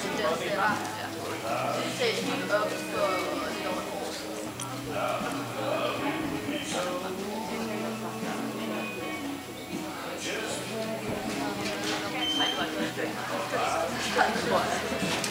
det var. Ja. Det sagde helt op for lidt over et år siden. Nej, det var ikke.